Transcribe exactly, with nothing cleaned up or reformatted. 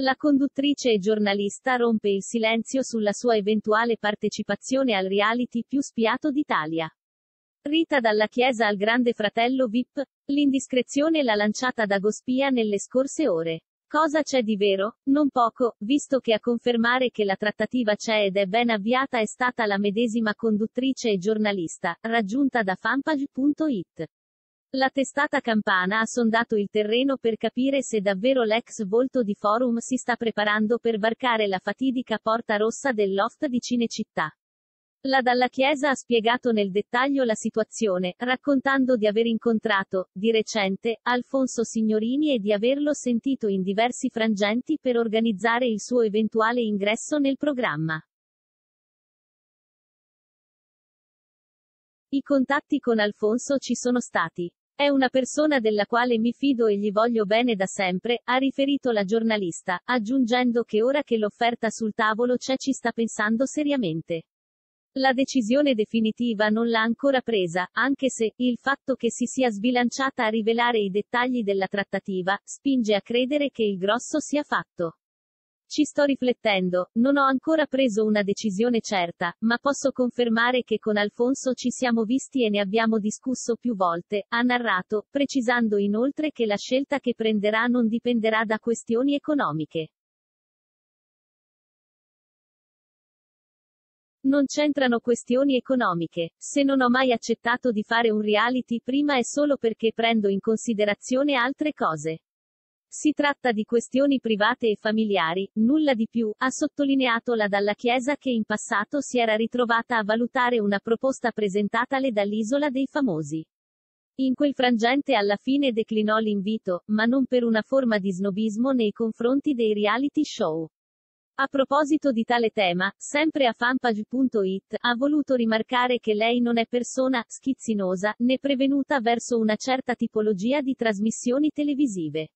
La conduttrice e giornalista rompe il silenzio sulla sua eventuale partecipazione al reality più spiato d'Italia. Rita Dalla Chiesa al Grande Fratello V I P, l'indiscrezione l'ha lanciata Dagospia nelle scorse ore. Cosa c'è di vero? Non poco, visto che a confermare che la trattativa c'è ed è ben avviata è stata la medesima conduttrice e giornalista, raggiunta da fanpage punto it. La testata campana ha sondato il terreno per capire se davvero l'ex volto di Forum si sta preparando per varcare la fatidica porta rossa del loft di Cinecittà. La Dalla Chiesa ha spiegato nel dettaglio la situazione, raccontando di aver incontrato, di recente, Alfonso Signorini e di averlo sentito in diversi frangenti per organizzare il suo eventuale ingresso nel programma. I contatti con Alfonso ci sono stati. È una persona della quale mi fido e gli voglio bene da sempre, ha riferito la giornalista, aggiungendo che ora che l'offerta sul tavolo c'è ci sta pensando seriamente. La decisione definitiva non l'ha ancora presa, anche se, il fatto che si sia sbilanciata a rivelare i dettagli della trattativa, spinge a credere che il grosso sia fatto. Ci sto riflettendo, non ho ancora preso una decisione certa, ma posso confermare che con Alfonso ci siamo visti e ne abbiamo discusso più volte, ha narrato, precisando inoltre che la scelta che prenderà non dipenderà da questioni economiche. Non c'entrano questioni economiche. Se non ho mai accettato di fare un reality prima è solo perché prendo in considerazione altre cose. Si tratta di questioni private e familiari, nulla di più, ha sottolineato la Dalla Chiesa che in passato si era ritrovata a valutare una proposta presentatale dall'Isola dei Famosi. In quel frangente alla fine declinò l'invito, ma non per una forma di snobismo nei confronti dei reality show. A proposito di tale tema, sempre a fanpage punto it, ha voluto rimarcare che lei non è persona schizzinosa, né prevenuta verso una certa tipologia di trasmissioni televisive.